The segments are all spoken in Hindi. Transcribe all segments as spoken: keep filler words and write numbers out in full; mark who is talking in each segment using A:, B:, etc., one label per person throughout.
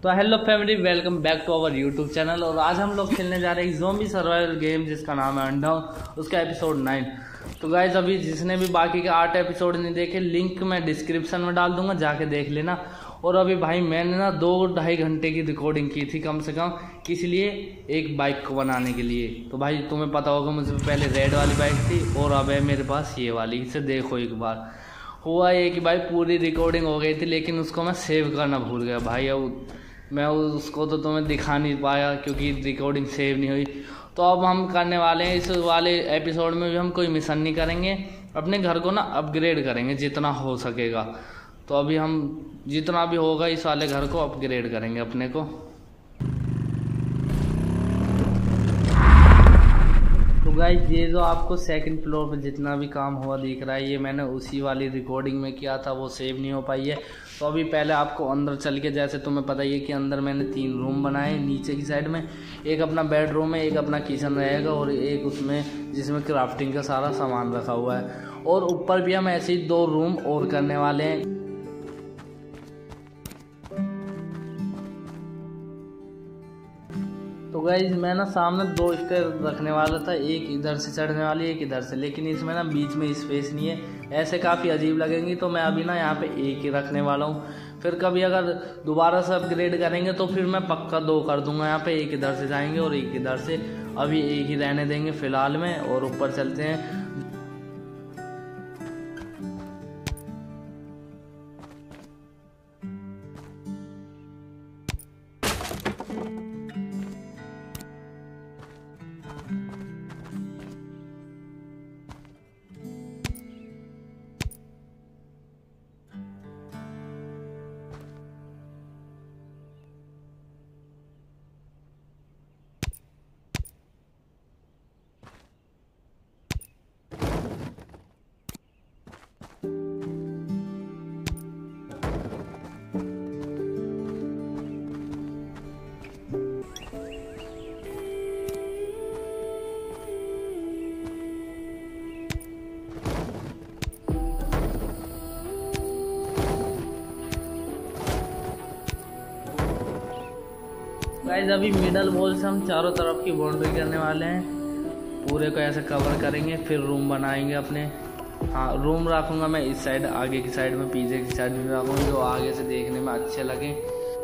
A: तो hello family, welcome back to our YouTube channel. और आज हम लोग खेलने जा रहे हैं ज़ॉम्बी सर्वाइवल गेम जिसका नाम है अनडाउन, उसका एपिसोड नाइन। तो गाइज अभी जिसने भी बाकी के आठ एपिसोड नहीं देखे, लिंक मैं डिस्क्रिप्शन में डाल दूंगा, जाके देख लेना। और अभी भाई मैंने ना दो ढाई घंटे की रिकॉर्डिंग की थी कम से कम, किस लिए? एक बाइक को बनाने के लिए। तो भाई तुम्हें पता होगा मुझे पहले रेड वाली बाइक थी और अब है मेरे पास ये वाली। इसे देखो एक बार। हुआ ये कि भाई पूरी रिकॉर्डिंग हो गई थी लेकिन उसको मैं सेव करना भूल गया भाई। अब मैं उसको तो तुम्हें दिखा नहीं पाया क्योंकि रिकॉर्डिंग सेव नहीं हुई। तो अब हम करने वाले हैं इस वाले एपिसोड में भी हम कोई मिशन नहीं करेंगे, अपने घर को ना अपग्रेड करेंगे जितना हो सकेगा। तो अभी हम जितना भी होगा इस वाले घर को अपग्रेड करेंगे अपने को। तो गाइस ये जो आपको सेकंड फ्लोर पे जितना भी काम हुआ दिख रहा है, ये मैंने उसी वाली रिकॉर्डिंग में किया था, वो सेव नहीं हो पाई है। तो अभी पहले आपको अंदर चल के, जैसे तुम्हें पता ही है कि अंदर मैंने तीन रूम बनाए। नीचे की साइड में एक अपना बेडरूम है, एक अपना किचन रहेगा और एक उसमें जिसमें क्राफ्टिंग का सारा सामान रखा हुआ है। और ऊपर भी हम ऐसे ही दो रूम और करने वाले हैं। तो गाइज मैं ना सामने दो स्टेयर रखने वाला था, एक इधर से चढ़ने वाली एक इधर से, लेकिन इसमें ना बीच में स्पेस नहीं है, ऐसे काफ़ी अजीब लगेंगी। तो मैं अभी ना यहाँ पे एक ही रखने वाला हूँ। फिर कभी अगर दोबारा से अपग्रेड करेंगे तो फिर मैं पक्का दो कर दूंगा यहाँ पे, एक इधर से जाएंगे और एक इधर से। अभी एक ही रहने देंगे फिलहाल में और ऊपर चलते हैं। गाइस अभी मिडल वॉल से हम चारों तरफ की बाउंड्री करने वाले हैं, पूरे को ऐसे कवर करेंगे, फिर रूम बनाएंगे अपने। हाँ, रूम रखूंगा मैं इस साइड, आगे की साइड में, पीछे की साइड में रखूंगा जो आगे से देखने में अच्छे लगे।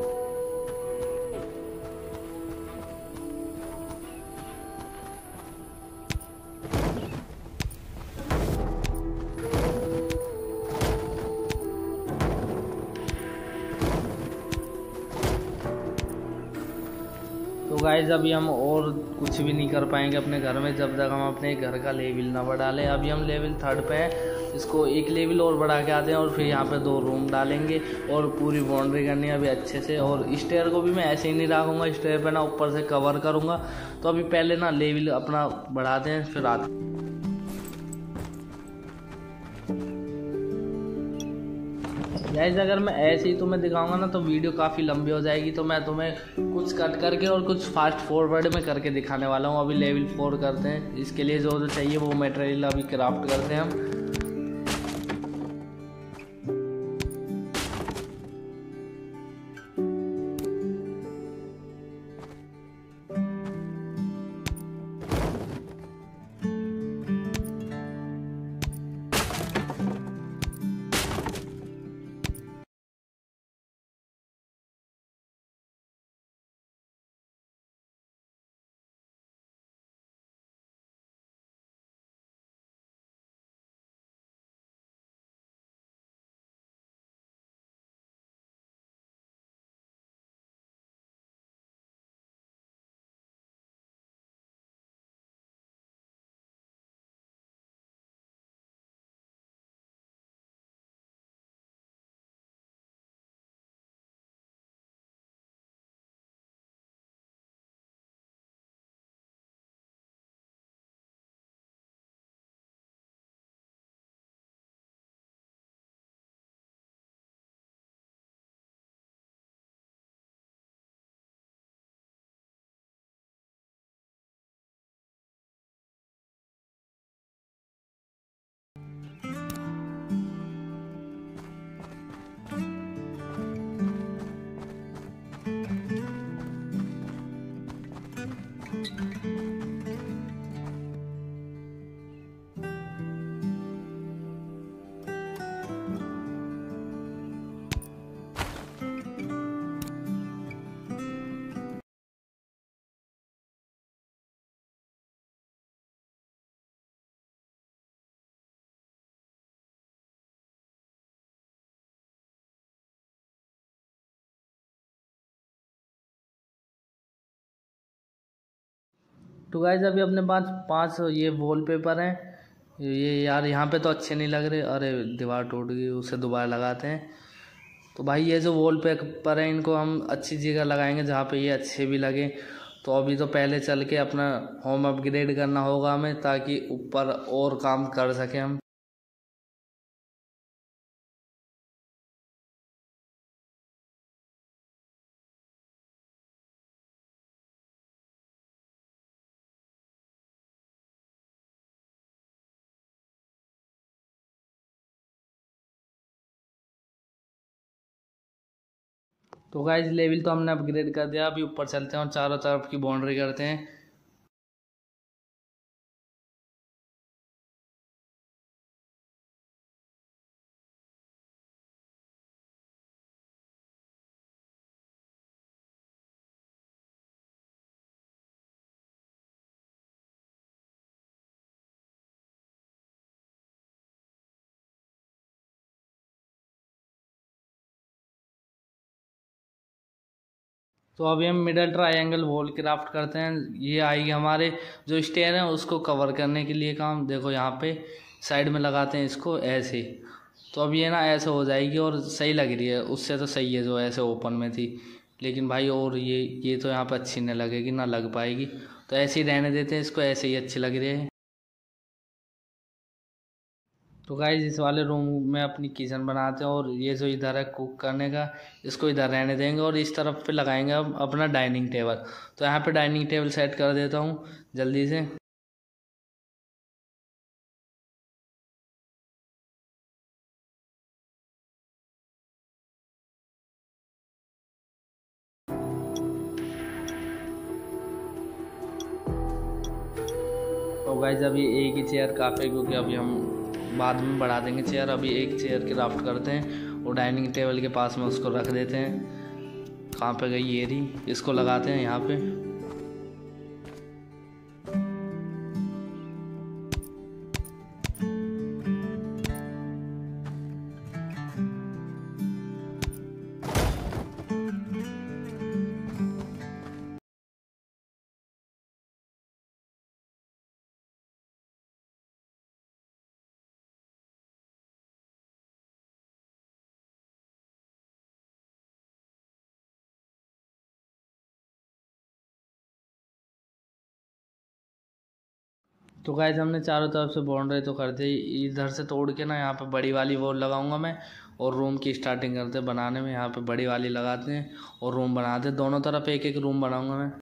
A: तो गाइज अभी हम और कुछ भी नहीं कर पाएंगे अपने घर में जब तक हम अपने घर का लेवल ना बढ़ा लें। अभी हम लेवल थर्ड पे हैं, इसको एक लेवल और बढ़ा के आते हैं और फिर यहाँ पे दो रूम डालेंगे और पूरी बाउंड्री करनी है अभी अच्छे से। और स्टेयर को भी मैं ऐसे ही नहीं रखूँगा, स्टेयर पे ना ऊपर से कवर करूँगा। तो अभी पहले ना लेवल अपना बढ़ाते हैं फिर आते हैं। गाइस अगर मैं ऐसे ही तुम्हें दिखाऊंगा ना तो वीडियो काफ़ी लंबी हो जाएगी, तो मैं तुम्हें कुछ कट करके और कुछ फास्ट फॉरवर्ड में करके दिखाने वाला हूँ। अभी लेवल फोर करते हैं, इसके लिए जो जो चाहिए वो मटेरियल अभी क्राफ्ट करते हैं हम। तो गाइज अभी अपने पास पांच ये वॉलपेपर हैं। ये यार यहाँ पे तो अच्छे नहीं लग रहे, अरे दीवार टूट गई, उसे दोबारा लगाते हैं। तो भाई ये जो वॉलपेपर है इनको हम अच्छी जगह लगाएंगे जहाँ पे ये अच्छे भी लगे। तो अभी तो पहले चल के अपना होम अपग्रेड करना होगा हमें, ताकि ऊपर और काम कर सकें हम। तो गाइज लेवल तो हमने अपग्रेड कर दिया, अभी ऊपर चलते हैं और चारों तरफ की बाउंड्री करते हैं। तो अभी हम मिडल ट्रायंगल वॉल क्राफ्ट करते हैं। ये आएगी हमारे जो स्टेयर है उसको कवर करने के लिए काम। देखो यहाँ पे साइड में लगाते हैं इसको ऐसे, तो अब ये ना ऐसे हो जाएगी और सही लग रही है, उससे तो सही है जो ऐसे ओपन में थी। लेकिन भाई और ये ये तो यहाँ पे अच्छी नहीं लगेगी, ना लग पाएगी, तो ऐसे ही रहने देते हैं इसको, ऐसे ही अच्छी लग रही है। तो गाइज इस वाले रूम में अपनी किचन बनाते हैं, और ये जो इधर है कुक करने का, इसको इधर रहने देंगे और इस तरफ पे लगाएंगे अब अपना डाइनिंग टेबल। तो यहाँ पे डाइनिंग टेबल सेट कर देता हूँ जल्दी से। तो गाइज अभी एक ही चेयर काफ़ी है, क्योंकि अभी हम बाद में बढ़ा देंगे चेयर। अभी एक चेयर क्राफ्ट करते हैं और डाइनिंग टेबल के पास में उसको रख देते हैं। कहाँ पे गई ये रही, इसको लगाते हैं यहाँ पे। तो गाइज हमने चारों तरफ से बाउंड्री तो कर दी, इधर से तोड़ के ना यहाँ पे बड़ी वाली वॉल लगाऊंगा मैं। और रूम की स्टार्टिंग करते हैं बनाने में, यहाँ पे बड़ी वाली लगाते हैं और रूम बनाते हैं। दोनों तरफ एक एक रूम बनाऊंगा मैं।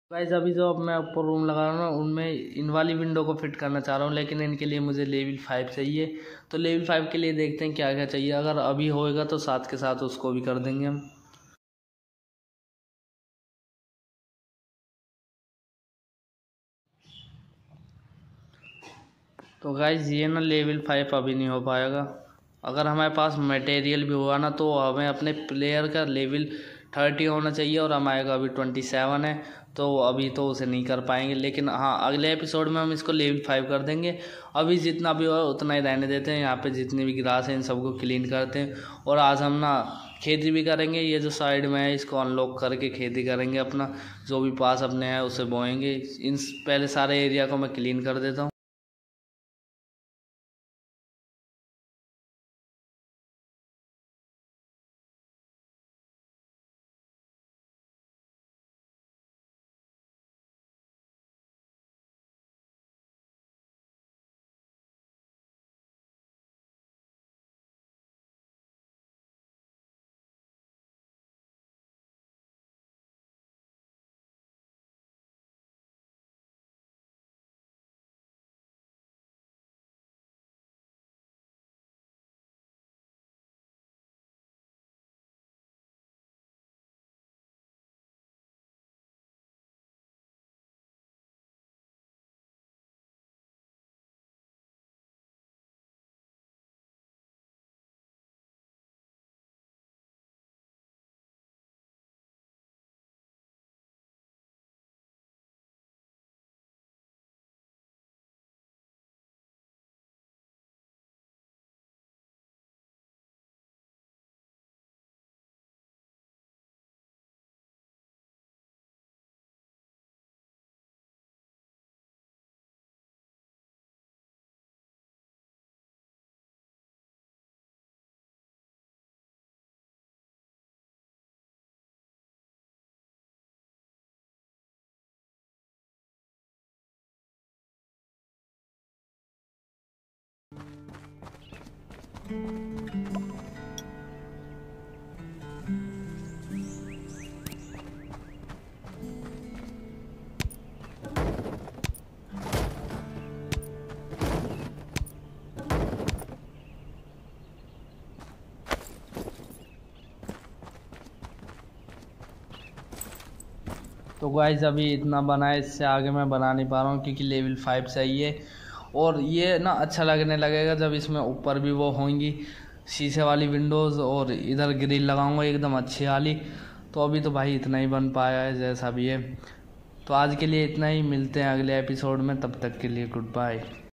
A: गाइस अभी जो अब मैं ऊपर रूम लगा रहा हूँ उनमें इन वाली विंडो को फिट करना चाह रहा हूँ, लेकिन इनके लिए मुझे लेवल फाइव चाहिए। तो लेवल फाइव के लिए देखते हैं क्या क्या चाहिए, अगर अभी होएगा तो साथ के साथ उसको भी कर देंगे हम। तो गाइस ये ना लेवल फाइव अभी नहीं हो पाएगा। अगर हमारे पास मटेरियल भी हुआ ना तो हमें अपने प्लेयर का लेवल थर्टी होना चाहिए, और हमारे का अभी ट्वेंटी सेवन है, तो अभी तो उसे नहीं कर पाएंगे। लेकिन हाँ अगले एपिसोड में हम इसको लेवल फाइव कर देंगे। अभी जितना भी हो उतना ही रहने देते हैं। यहाँ पे जितने भी ग्रास हैं इन सबको क्लीन करते हैं, और आज हम ना खेती भी करेंगे। ये जो साइड में है इसको अनलॉक करके खेती करेंगे, अपना जो भी पास अपने है उसे बोएंगे। इन पहले सारे एरिया को मैं क्लीन कर देता हूँ। तो गाइस अभी इतना बना है, इससे आगे मैं बना नहीं पा रहा हूँ क्योंकि लेवल फाइव चाहिए। और ये ना अच्छा लगने लगेगा जब इसमें ऊपर भी वो होंगी शीशे वाली विंडोज़, और इधर ग्रिल लगाऊंगा एकदम अच्छी वाली। तो अभी तो भाई इतना ही बन पाया है जैसा भी है। तो आज के लिए इतना ही, मिलते हैं अगले एपिसोड में, तब तक के लिए गुड बाय।